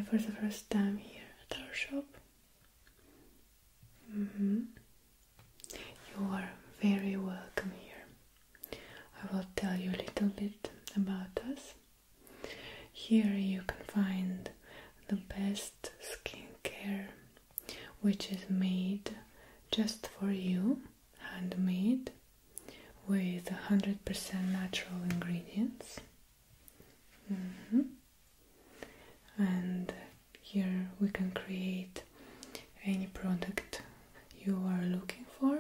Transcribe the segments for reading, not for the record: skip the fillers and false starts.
for the first time here at our shop? You are very welcome here. I will tell you a little bit about us. Here you can find the best skincare, which is made just for you, handmade, with 100% natural ingredients. And here we can create any product you are looking for.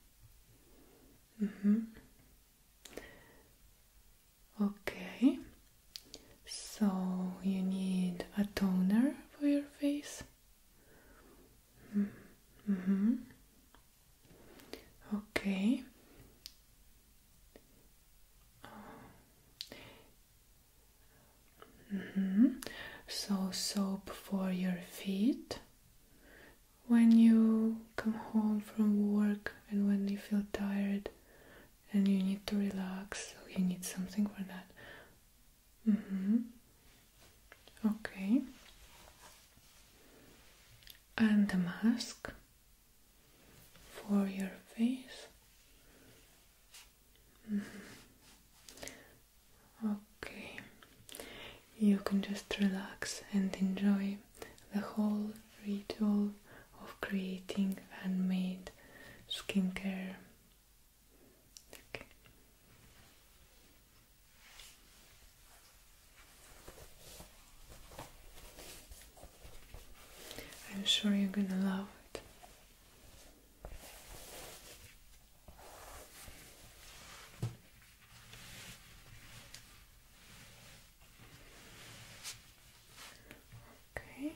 Okay, so you need a toner for your face. Okay. So soap for your feet when you come home from work and when you feel tired and you need to relax, so you need something for that. Okay. And a mask for your face. Okay. You can just relax and enjoy the whole ritual of creating handmade skincare. Okay. I'm sure you're gonna love it. Okay.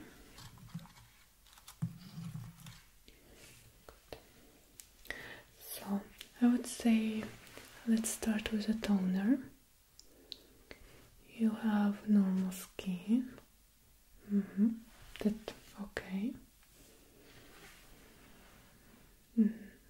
Good. So I would say let's start with a toner. You have normal skin. That okay. Okay.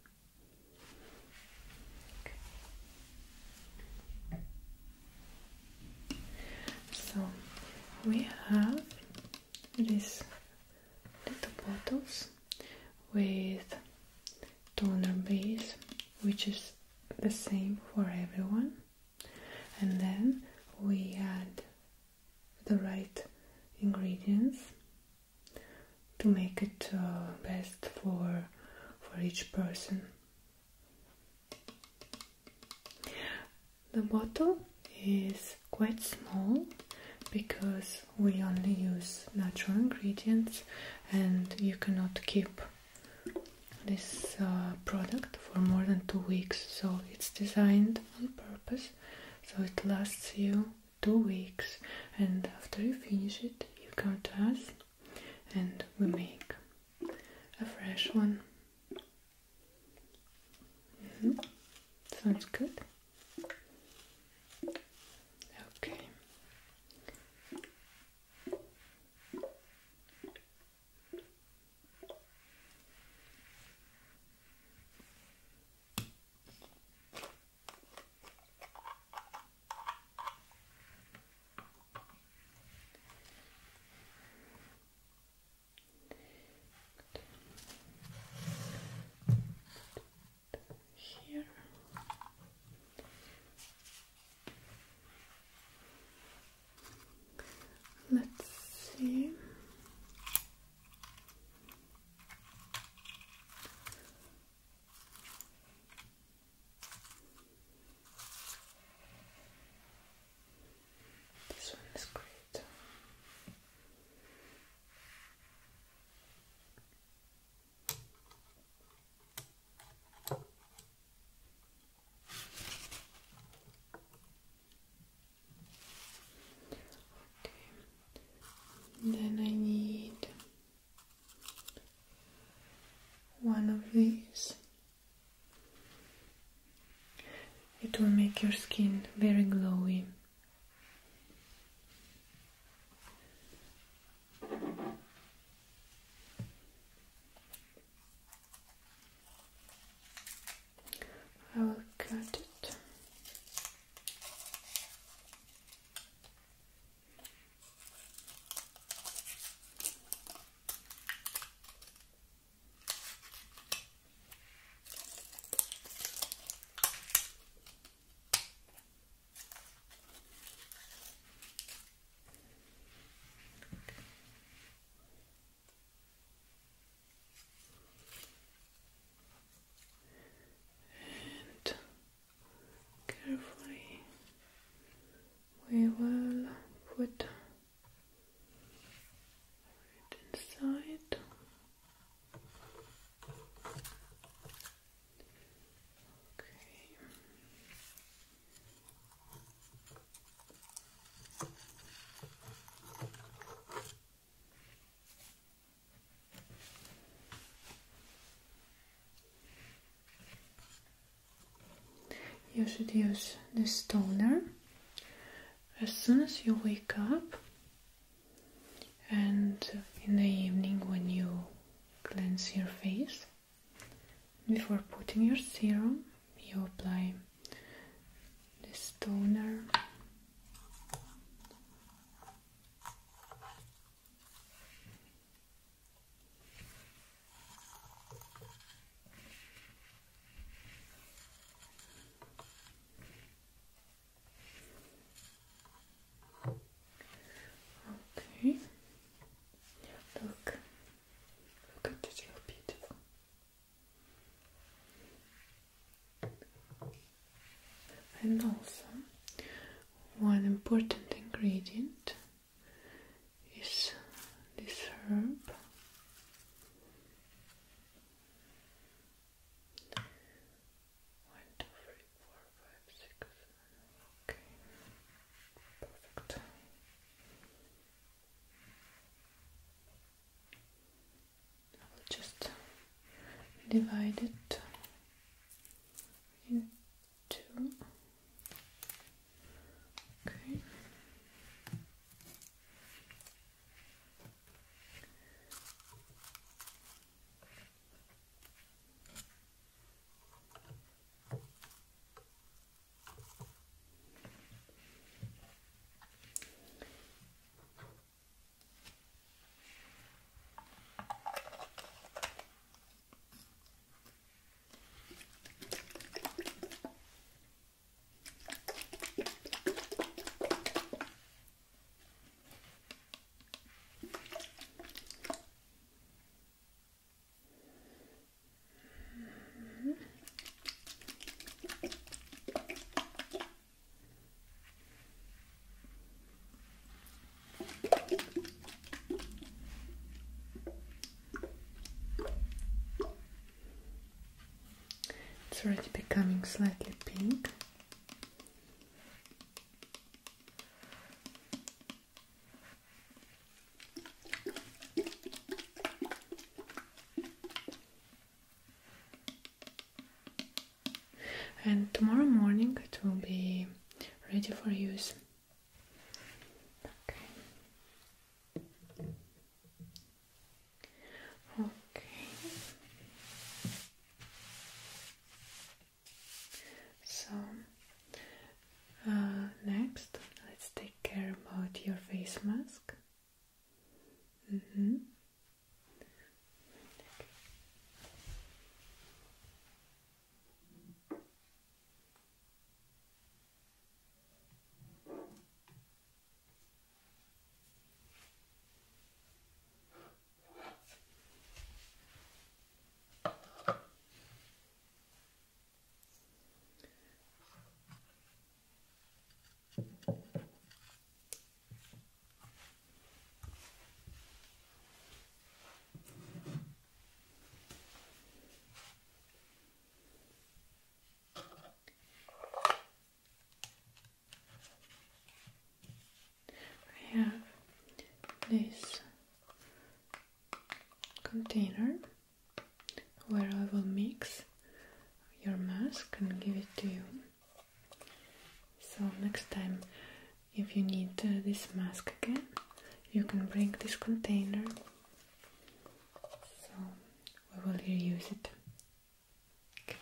So we have these little bottles with toner base, which is the same for everyone, and then we add the right ingredients to make it best for each person. The bottle is quite small because we only use natural ingredients, and you cannot keep this product for more than 2 weeks, so it's designed on purpose so it lasts you 2 weeks, and after you finish it you come to us and we make a fresh one. Sounds good? Okay. Here. Let's see. This one is great. Then I need one of these. It will make your skin very glowy. I will cut it. you should use this toner as soon as you wake up, and in the evening when you cleanse your face. Before putting your serum, you apply this toner. Okay. Look at this, you're beautiful. And also, one important ingredient is this herb. 1, 2, 3, 4, 5, 6. Okay, perfect. I'll just divide it in two. Okay. It's already becoming slightly pink. And tomorrow morning it will be ready for use. Okay. Okay. So, next, let's take care about your face mask. I have this container where I will mix your mask and give it to you. So next time, if you need this mask again, you can bring this container, so we will reuse it. Okay.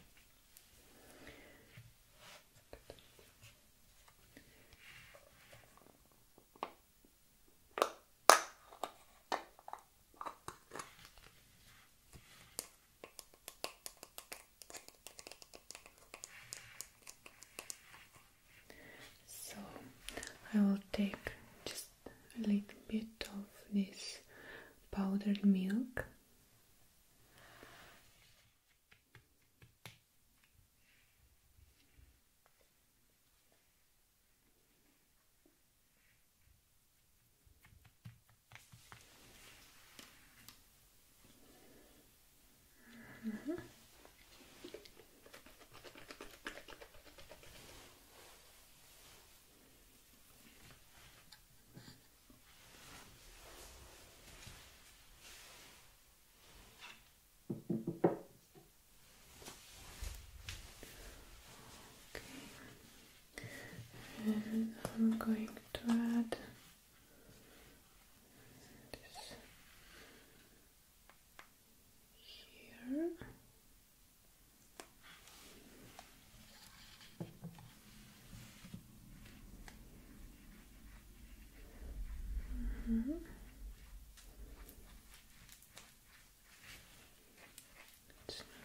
So I will take just a little bit of this powdered milk.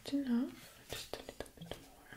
Just enough, just a little bit more.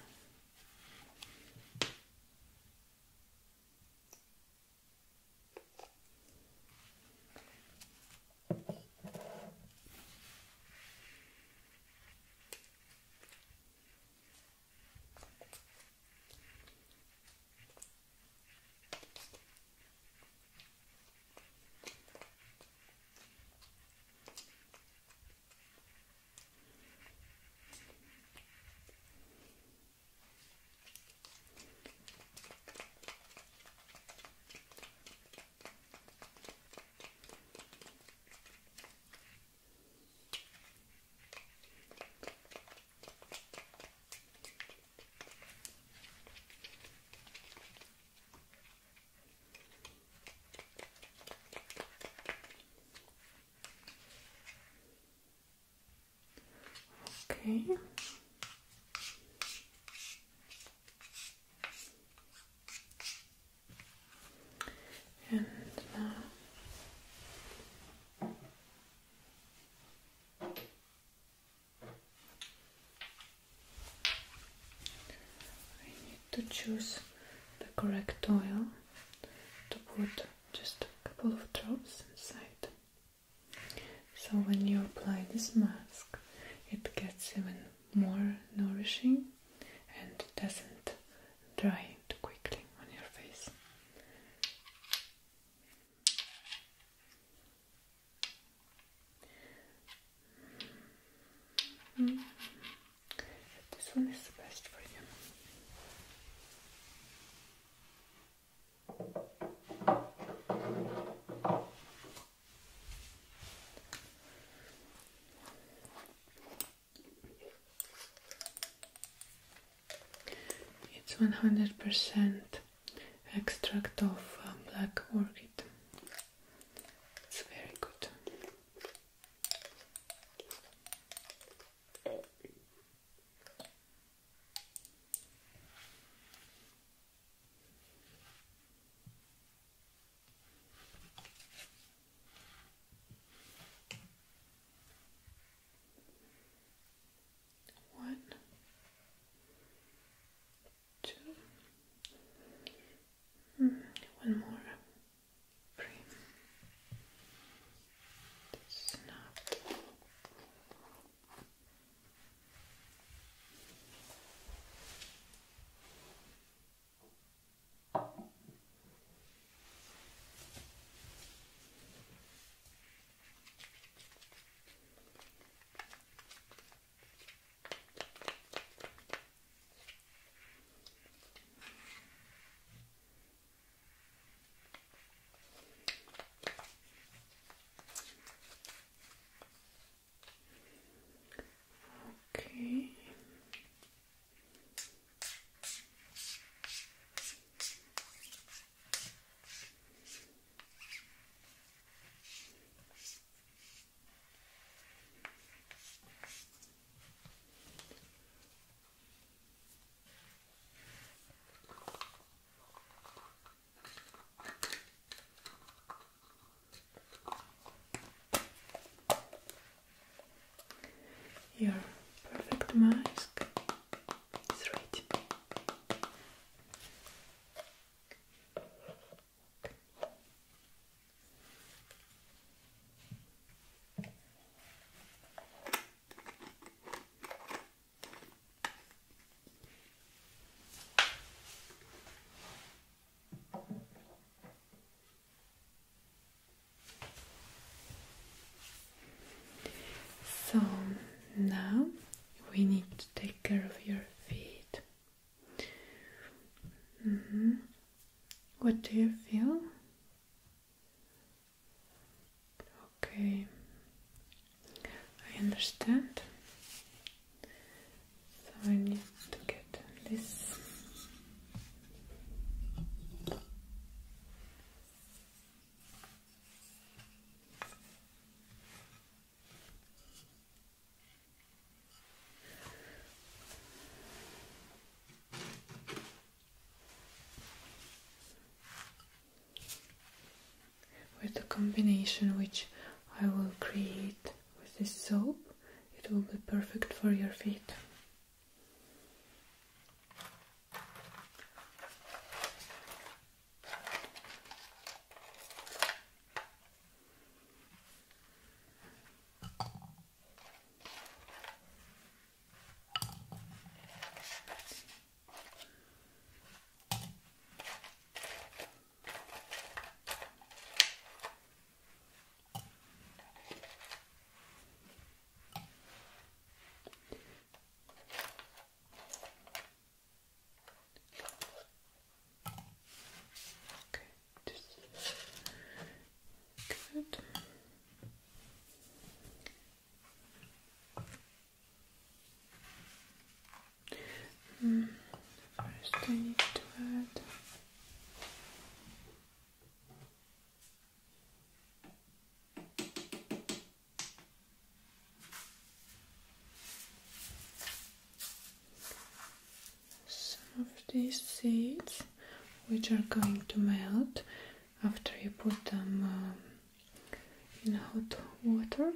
Okay. And now I need to choose the correct oil to put just a couple of drops inside. So when you apply this mask, it gets even more nourishing and doesn't dry too quickly on your face. This one is the best for you. It's 100% extract of black orchid. It's very good. One, two, one more. Three. That's enough. Okay. Your perfect mask is ready. So now we need to take care of your feet. What do you feel? Okay, I understand. So I need to get this. With the combination which I will create with this soap, it will be perfect for your feet. Good. First I need to add some of these seeds, which are going to melt after you put them in hot water.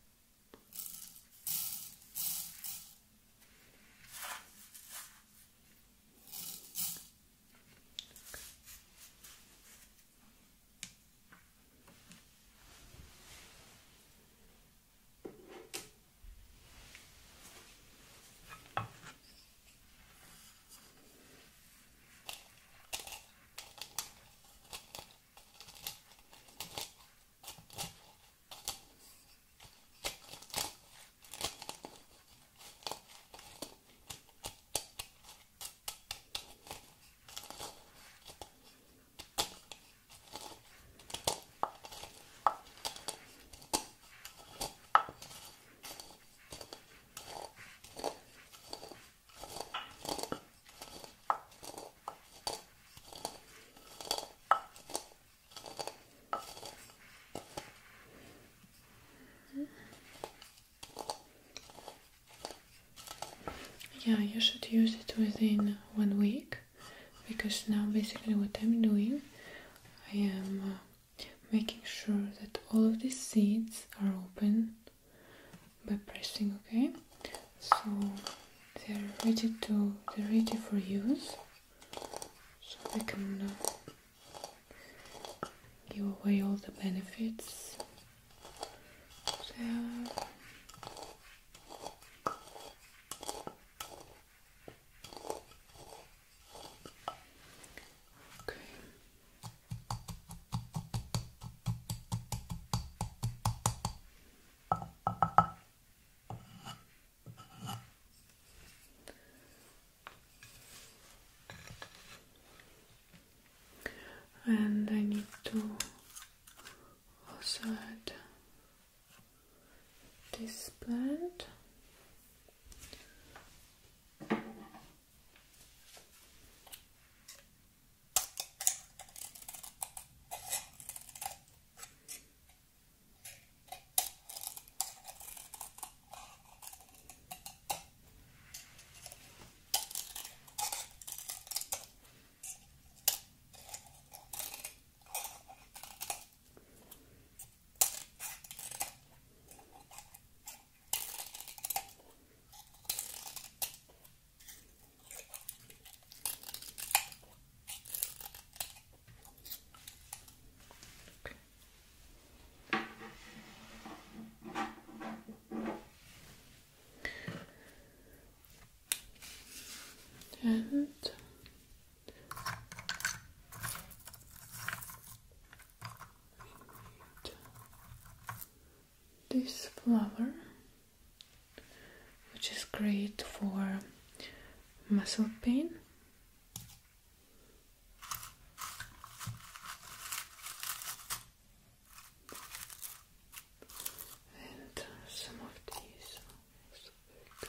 Yeah, you should use it within 1 week, because now basically what I'm doing, I am making sure that all of these seeds are open by pressing, okay? So they're ready for use, so we can give away all the benefits there. And I need to also add this plant. And this flower, which is great for muscle pain. And some of these also very good.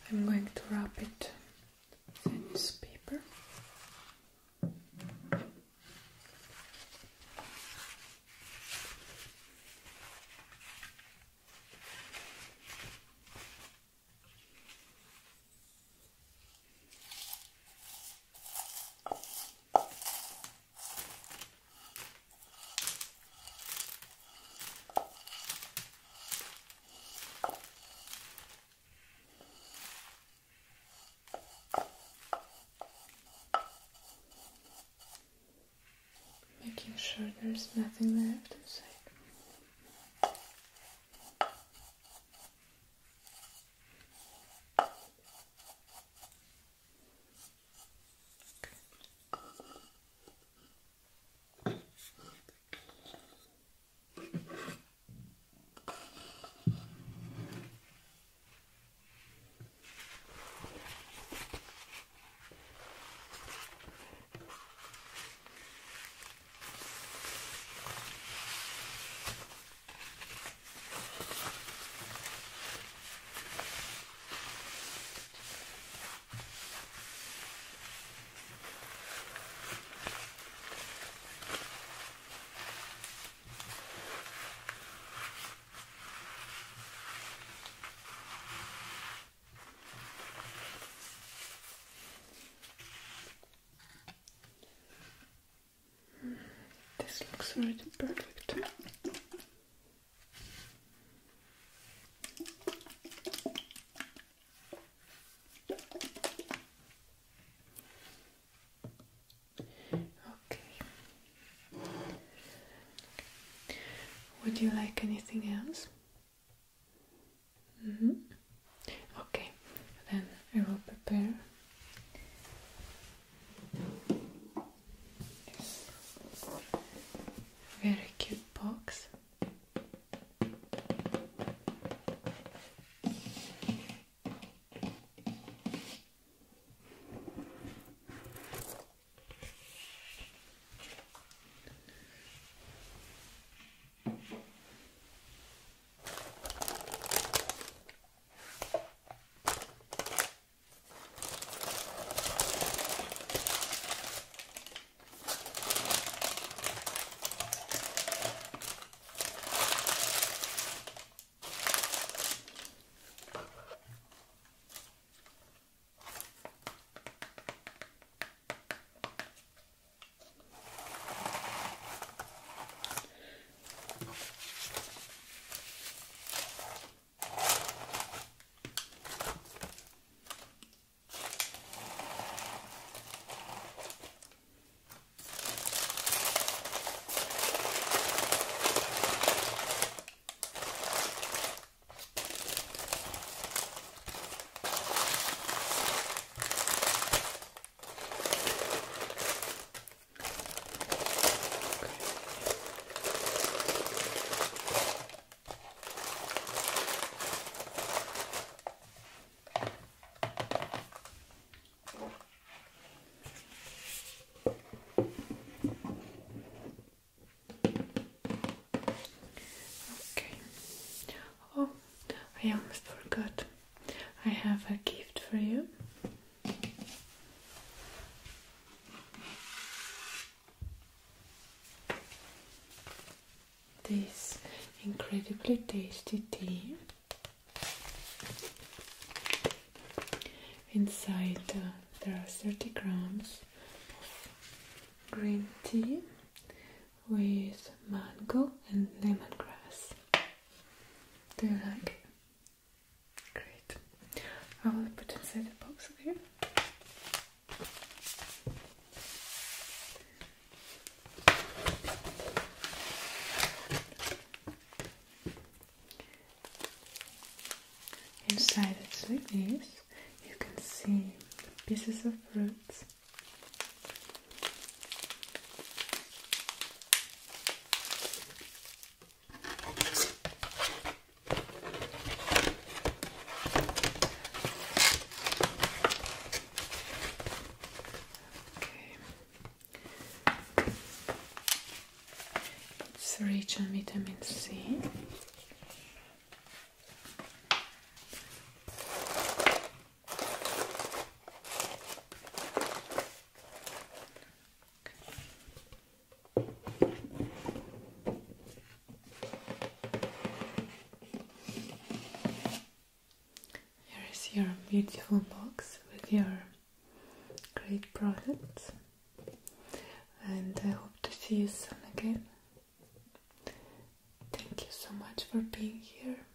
I'm going to wrap it with this paper. Making sure there's nothing left inside. This looks already perfect. Okay. Would you like anything else? Okay, then I will prepare this very cute box. I almost forgot. I have a gift for you. This incredibly tasty tea. Inside there are 30 grams of green tea with mango and lemongrass. Do you like it? Great. I will put inside the box, okay? Inside it's like this. You can see the pieces of fruits. It's rich in vitamin C. your beautiful box with your great products, and I hope to see you soon again. Thank you so much for being here.